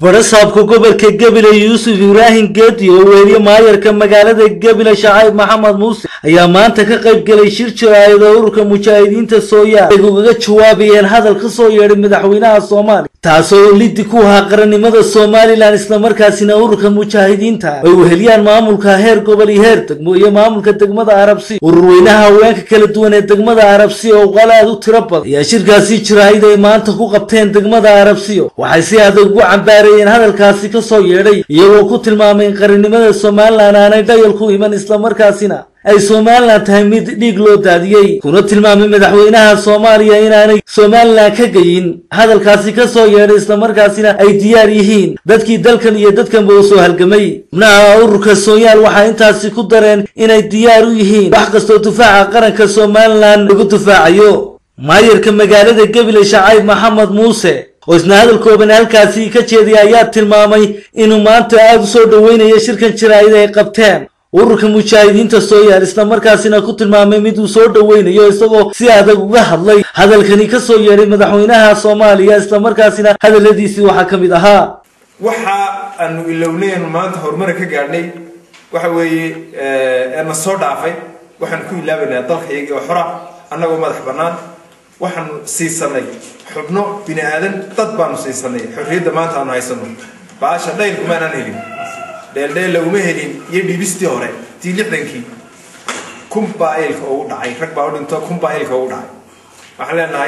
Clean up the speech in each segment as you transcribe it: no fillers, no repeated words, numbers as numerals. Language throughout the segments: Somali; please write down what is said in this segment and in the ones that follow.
badhaasaabka gobolka gabiley Yuusuf Ibrahim Geedi oo weeliye maaayarka magaalada Gabiley Shacaib Maxamed Muuse ayaa maanta ka qayb galay shir jiraayad ururka mujaahidiinta Soomaaliya ay uga jawaabayeen hadal ka soo yeedhay madaxweynaha Soomaaliya taasoo liddi ku ah qarannimada Soomaaliland isla markaasina ururka mujaahidiinta ay u heliyaan maamulka heer gobol iyo heer degmo iyo maamulka degmada Arabsi ururweynaha haweenka kala duwan ee degmada Arabsi oo qalaad u tiro badan ayaa shirkaasi jiraayad ay maanta ku qabteen degmada Arabsi waxay si adag ugu cambaareen hadalkaasi ka soo yeedhay iyagoo ku tilmaamay in qarannimada Soomaaliland aanay dhayal ku iman isla markaasina ay Soomaaliland tahay mid dhiig loo daadiyay kuna tilmaamay madaxweynaha Soomaaliya inaanay Soomaaliland ka gayin hadalkaasi ka soo yeedhay isla markaasina ay diyaar yihiin dadkii dalkan iyo dadkan buu soo halgamay xubnaha ururka Soomaaliya waxa intaasi ku dareen inay diyaar u yihiin wax kasta oo difaaca qaranka Soomaaliland lagu difaacayo maaayarka magaalada Gabiley Shacaib Maxamed Muuse oo isna hadalkooban halkaasi ka jeediyay ayaa tilmaamay inuu maanta aad u soo dhaweynayo shirkan jiraayad ay qabteen ururka mujaahidiinta Soomaaliya isla markaasina ku tilmaamay mid uu soo dhaweynayo isagoo si adag uga hadlay hadalkani ka soo yeeray madaxweynaha Soomaaliya isla markaasina hadaladiisi waxa kamid ahaa waxa aanu ilownayn maanta horumar ka gaarnay waxa weeye aan soo dhaafay waxaan ku ilaabanaa dalkayga oo xora annagoo madax banaan waxaan siisanay xubno bini aadan dad baan siisanay xorriyada maanta aan haysano baasha dhayl kuma aan helin dheeldheel uma helin iyo dhibistii hore tii 60kii kumbaayilka oo dhacay rag baa u dhinto kumbaayilka oo dhacay waxaan leenahay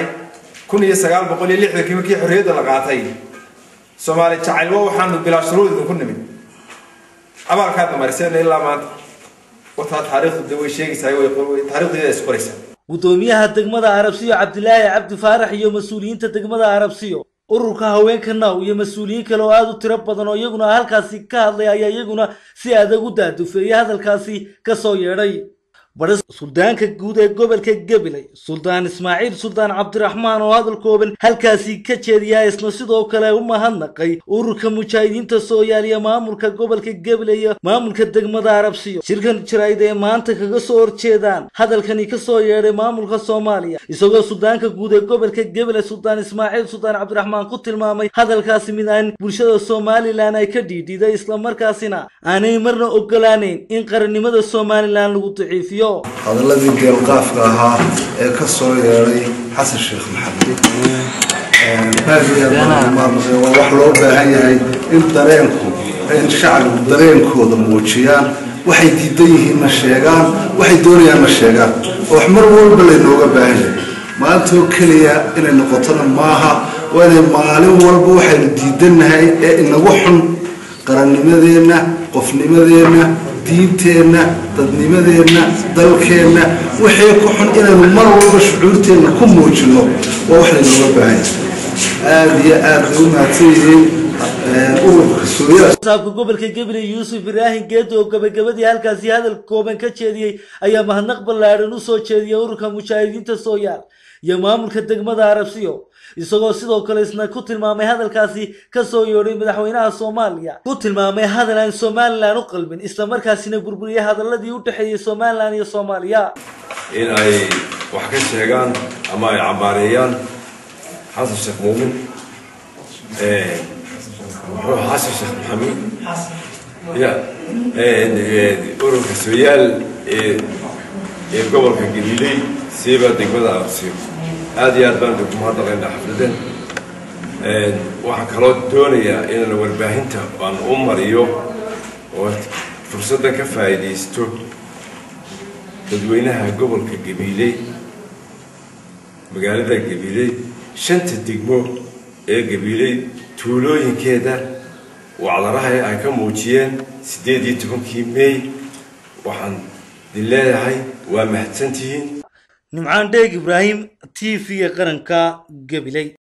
1960kii markii xorriyada la qaatay Soomaali jacayl waxaanu bilaa shuruud ku nimid abaalkaad mariseen ilaa maanta wata taariikhda way sheegaysaa way taariikhdeeda is qoraysaa gudoomiyaha degmada Arabsi Cabdilaahi Cabdi Faarax iyo mas'uuliyiinta degmada Arabsi ururka haweenka naaw iyo mas'uuliyiin kale oo aad u tiro badan oo iyaguna halkaasi ka hadlay ayaa iyaguna si adag u daadufeeyay hadalkaasi ka soo yeedhay suldaanka guud ee gobolka Gabiley Suldaan Ismaaciil Suldaan Cabdiraxmaan oo hadalkooban halkaasi ka jeediyay isna sidoo kale u mahadnaqay ururka mujaahidiinta Soomaaliya maamulka gobolka Gabiley iyo maamulka degmada Arabsi shirkan jiraayad ee maanta kaga soo horjeedaan hadalkani ka soo yeedhay maamulka Soomaaliya isagoo suldaanka guud ee gobolka Gabiley Suldaan Ismaaciil Suldaan Cabdiraxmaan ku tilmaamay hadalkaasi mid aan bulshada Soomaaliland ay ka dhiididay isla markaasina aanay marna ogolaaneyn in qarannimada Soomaaliland lagu daciifiyo hadalladii deelqaafka ahaa ee ka soo yeeray xasan sheekh maxamed wax loo baahan yahay in shacabku dareenkooda muujiyaan waxay diidan yihiin sheegaan waxay doonayaan sheegaan wax mar walba leenooga baahan yahay maanta kaliya inay noqotona maaha waa maalin walba waxay diidanahay ee inagu xun qarannimadeena qofnimadeena diinteena dadnimadeena dalkeena wixii ku xun inaynu mar walba shucuurteena ku muujino waa wax loo baahan aad iyo aad u mahadsanyihiin ururka Soomaaliya badhaasaabka gobolka Gabiley Yuusuf Ibrahim Geedi oo gabagabadii halkaasi hadal kooban ka jeediyay ayaa mahadnaq ballaaran u soo jeediyay ururka mujaahidiinta Soomaaliya iyo maamulka degmada Arabsi isagoo sidoo kale isna ku tilmaamay hadalkaasi ka soo yeedhay madaxweynaha Soomaaliya ku tilmaamay hadal aan Soomaaliland u qalbin isla markaasina burburiyay hadaladii u dhaxeeyay Soomaaliland iyo Soomaaliya in ay wax ka sheegaan ama ay cambaarayaan xasan sheekh muumin xasan sheekh maxamed ya ururka Soomaaliya ee gobolka Gabiley siiba degmada Arabsi aad iyo aad baan ugu mahadnaqaynaa xafladan waxaan kaloo doonayaa inaan warbaahinta aan u mariyo oo fursadda ka faa'iidaysto dadweynaha gobolka Gabiley magaalada Gabiley 5 degmo ee Gabiley tuulooyinkeeda wacdaraha ay ka muujiyeen 18kii May waxaan dileeyahay waa mahadsantihiin nimcaan deeg Ibrahim TV qaranka Gabiley.